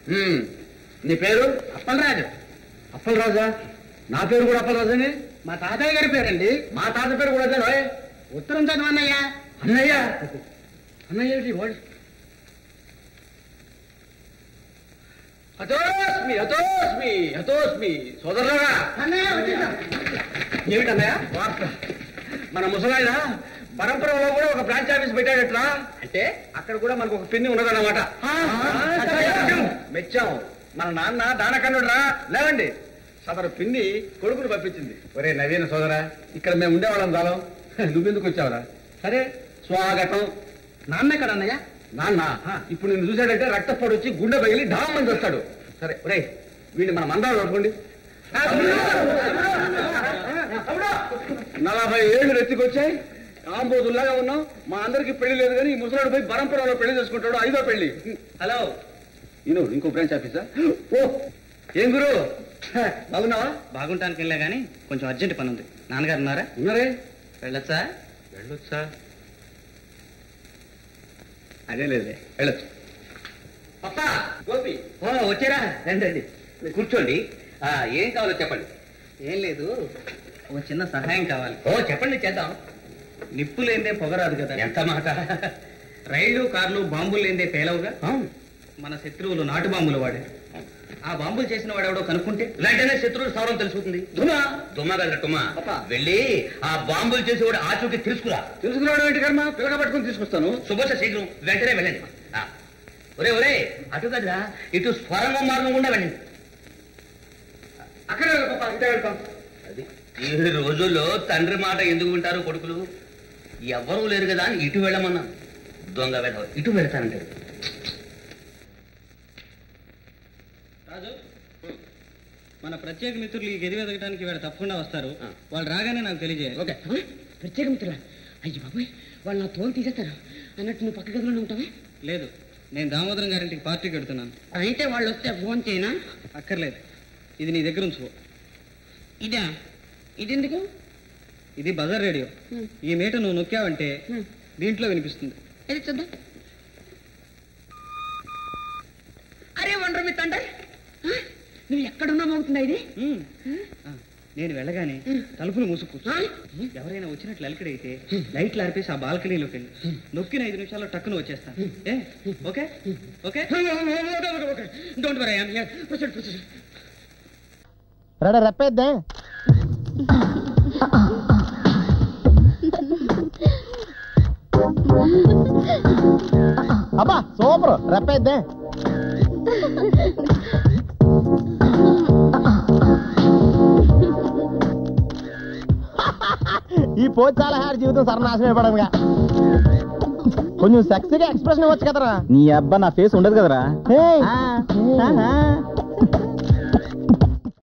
నీ పేరు? అప్పలరాజు. అప్పలరాజా? నా పేరు కూడా అప్పలరాజనే. మా తాతయ్య గారి పేరండి. మా తాత పేరు కూడా అదే. ఉత్తరం చదవన్నయ్య. అన్నయ్య? అన్నయ్య వాడు హతోస్మి హతోస్మి హతోస్మి. సోదరులారా, ఏమిటన్నయ్య వార్త? మన ముసలాయన పరంపరలో కూడా ఒక బ్రాంచ్ ఆఫీస్ పెట్టాడట్రా. అంటే అక్కడ కూడా మనకు ఒక పిన్ని ఉన్నదన్నమాట. మెచ్చాం. మన నాన్న దానకన్నుడు రా. లేవండి. సదరు పిన్ని కొడుకును పంపించింది. ఒరే నవీన సోదరా, ఇక్కడ మేము ఉండేవాళ్ళం కాలం, నువ్వెందుకు వచ్చావురా? సరే స్వాగతం. నాన్న ఎక్కడ అన్నయ్య? నాన్న ఇప్పుడు నిన్ను చూశాడంటే రక్తపోటు వచ్చి గుండె పగిలి ఢామ్ మంది వస్తాడు. సరే ఒరే, వీడిని మన మందాలు పట్టుకోండి. 40 ఏళ్ళు రెత్తికొచ్చాయి. ఆంబోదుల్లాగా ఉన్నాం. మా అందరికి పెళ్లి లేదు కానీ ఈ ముసలాడు పోయి పరంపరలో పెళ్లి చేసుకుంటాడు. 5వ పెళ్లి. హలో, ఈయన ఇంకో బ్రాంచ్ ఆఫీసా? ఓ ఏం గురు, బాగున్నావా? బాగుంటానికి వెళ్ళా గానీ కొంచెం అర్జెంట్ పని ఉంది. నాన్నగారు ఉన్నారా? ఉన్నారే. వెళ్ళొచ్చా? వెళ్ళొచ్చా? అదే లేదే, వెళ్ళొచ్చు. పప్పా, గోపి, వచ్చారా? రండి కూర్చోండి. ఏం కావాలో చెప్పండి. ఏం లేదు, ఒక చిన్న సహాయం కావాలి. చెప్పండి, చేద్దాం. నిప్పు లేదే పొగరాదు కదా. ఎంత మాట! రైళ్లు కార్లు బాంబులు లేదే పేలవుగా. మన శత్రువులు నాటు బాంబులు వాడే. ఆ బాంబులు చేసిన వాడెవడో కనుక్కుంటే వెంటనే శత్రువులు స్థావరం తెలుసుకుంది. తుమ్మా వెళ్ళి ఆ బాంబులు చేసేవాడు ఆచూకి తెలుసుకురావడం ఏంటి కర్మ? పిల్లగా పట్టుకుని తీసుకొస్తాను. శుభోష, శీఘ్రం వెంటనే వెళ్ళండి. ఒరే అటు కదా, ఇటు స్వరంగం మార్గం గుండా వెళ్ళండి. అక్కడ ఇదే వెళ్తాం. అది ఈ రోజుల్లో తండ్రి మాట ఎందుకు వింటారు కొడుకులు? ఎవ్వరూ లేరు కదా అని ఇటు వెళ్ళమన్నా. దొంగ వెళ్ళ ఇటు వెళ్తానంటాడు. రాజు, మన ప్రత్యేక మిత్రులు ఈ గది వెతకడానికి వీళ్ళు తప్పకుండా వస్తారు. వాళ్ళు రాగానే నాకు తెలియజేయాలి. ఓకే. ప్రత్యేక మిత్రులా? అయ్యి బాబోయ్, వాళ్ళు నా తోలు తీసేస్తారు అన్నట్టు నువ్వు పక్క గదిలోనే ఉంటావా? లేదు, నేను దామోదరం గారింటికి పార్టీకి వెడుతున్నాను. అయితే వాళ్ళు వస్తే ఫోన్ చేయనా? అక్కర్లేదు, ఇది నీ దగ్గర ఉంచుకో. ఇదా? ఇదెందుకు? ఇది బజార్ రేడియో. ఈ మీట నువ్వు నొక్కావంటే దీంట్లో వినిపిస్తుంది. అది చూద్దాం. అరే వండరు మీ తండ్రి, నువ్వు ఎక్కడున్నా మోగుతుందా ఇది? నేను వెళ్ళగానే తలుపులు మూసుకూర్చో. ఎవరైనా వచ్చినట్లు అలికిడైతే లైట్లు ఆర్పేసి ఆ బాల్కనీలోకి వెళ్ళి నొక్కిన 5 నిమిషాల్లో టక్కున వచ్చేస్తాను. Okay okay? Don't worry, I am here. Ready, రెప్పేద్దే. అబ్బా సూపర్, రెప్పేద్దే. ఈ పోచాలహార జీవితం సర్వనాశనం అయిపోవడంగా. కొంచెం సెక్సీగా ఎక్స్ప్రెషన్ ఇవ్వచ్చు కదరా. నీ అబ్బా నా ఫేస్ ఉండదు కదరా.